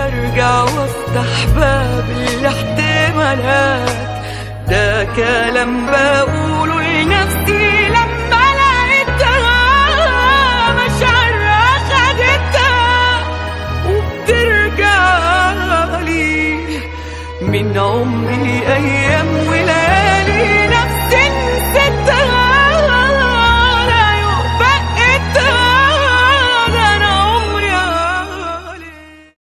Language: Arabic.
برجع وافتح باب الاحتمالات. ده كلام بقوله لنفسي لما لقيتها مشاعرها خدتها وبترجع لي من عمري ايام ولادي.